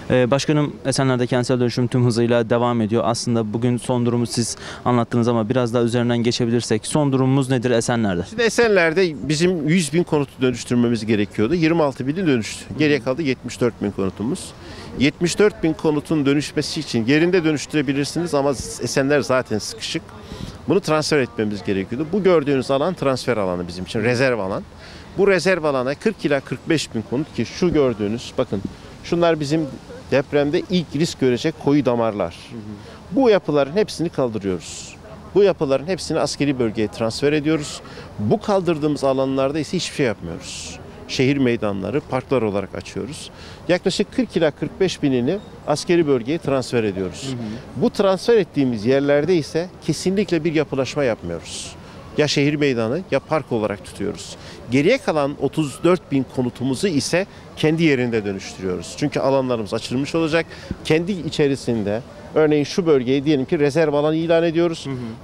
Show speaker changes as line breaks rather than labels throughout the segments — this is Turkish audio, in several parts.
Başkanım, Esenler'de kentsel dönüşüm tüm hızıyla devam ediyor. Aslında bugün son durumu siz anlattınız ama biraz daha üzerinden geçebilirsek son durumumuz nedir Esenler'de?
Şimdi Esenler'de bizim 100 bin konutu dönüştürmemiz gerekiyordu. 26 bini dönüştü. Geriye kaldı 74 bin konutumuz. 74 bin konutun dönüşmesi için yerinde dönüştürebilirsiniz ama Esenler zaten sıkışık. Bunu transfer etmemiz gerekiyordu. Bu gördüğünüz alan transfer alanı bizim için, rezerv alan. Bu rezerv alana 40 ila 45 bin konut ki şu gördüğünüz, bakın şunlar bizim depremde ilk risk görecek koyu damarlar. Bu yapıların hepsini kaldırıyoruz. Bu yapıların hepsini askeri bölgeye transfer ediyoruz. Bu kaldırdığımız alanlarda ise hiçbir şey yapmıyoruz. Şehir meydanları, parklar olarak açıyoruz. Yaklaşık 40 ila 45 binini askeri bölgeye transfer ediyoruz. Bu transfer ettiğimiz yerlerde ise kesinlikle bir yapılaşma yapmıyoruz. Ya şehir meydanı ya park olarak tutuyoruz. Geriye kalan 34 bin konutumuzu ise kendi yerinde dönüştürüyoruz. Çünkü alanlarımız açılmış olacak. Kendi içerisinde örneğin şu bölgeyi diyelim ki rezerv alan ilan ediyoruz.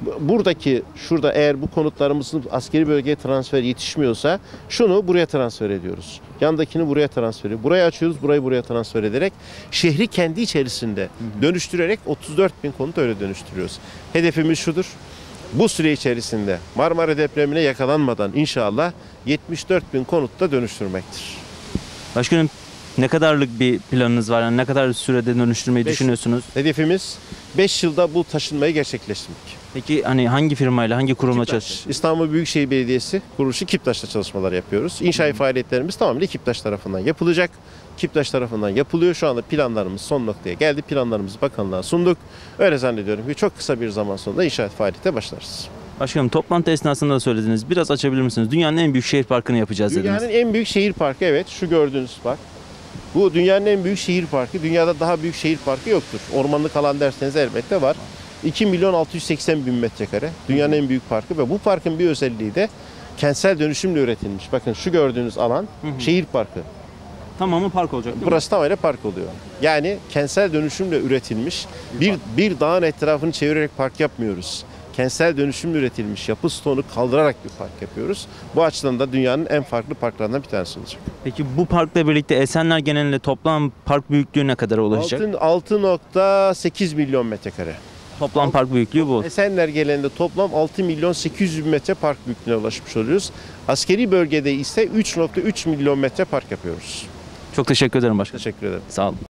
Şurada eğer bu konutlarımızın askeri bölgeye transfer yetişmiyorsa şunu buraya transfer ediyoruz. Yandakini buraya transfer ediyoruz. Burayı açıyoruz, burayı buraya transfer ederek şehri kendi içerisinde dönüştürerek 34 bin konut öyle dönüştürüyoruz. Hedefimiz şudur. Bu süre içerisinde Marmara depremine yakalanmadan inşallah 74 bin konutta dönüştürmektir.
Başkanım, ne kadarlık bir planınız var? Yani ne kadar sürede dönüştürmeyi düşünüyorsunuz?
Hedefimiz 5 yılda bu taşınmayı gerçekleştirmek.
Peki hani hangi firmayla, hangi kurumla çalışıyorsunuz?
İstanbul Büyükşehir Belediyesi kuruluşu Kiptaş'ta çalışmalar yapıyoruz. İnşaat faaliyetlerimiz tamamıyla Kiptaş tarafından yapılacak. Kiptaş tarafından yapılıyor. Şu anda planlarımız son noktaya geldi. Planlarımızı bakanlığa sunduk. Öyle zannediyorum ki çok kısa bir zaman sonra inşaat faaliyete başlarız.
Başkanım, toplantı esnasında da söylediniz. Biraz açabilir misiniz? Dünyanın en büyük şehir parkını yapacağız dediniz.
Dünyanın en büyük şehir parkı, evet, şu gördüğünüz park. Bu dünyanın en büyük şehir parkı. Dünyada daha büyük şehir parkı yoktur. Ormanlık alan derseniz elbette var. 2 milyon 680 bin metrekare. Dünyanın en büyük parkı ve bu parkın bir özelliği de kentsel dönüşümle üretilmiş. Bakın şu gördüğünüz alan şehir parkı.
Tamamı park olacak değil mi?
Burası tamamen park oluyor. Yani kentsel dönüşümle üretilmiş bir dağın etrafını çevirerek park yapmıyoruz. Kentsel dönüşümle üretilmiş yapı stoğunu kaldırarak bir park yapıyoruz. Bu açıdan da dünyanın en farklı parklarından bir tanesi olacak.
Peki bu parkla birlikte Esenler genelinde toplam park büyüklüğü ne kadar ulaşacak?
6,8 milyon metrekare.
Toplam park büyüklüğü bu.
Esenler genelinde toplam 6 milyon 800 bin metre park büyüklüğüne ulaşmış oluyoruz. Askeri bölgede ise 3,3 milyon metre park yapıyoruz.
Çok teşekkür ederim başkanım.
Teşekkür ederim.
Sağ olun.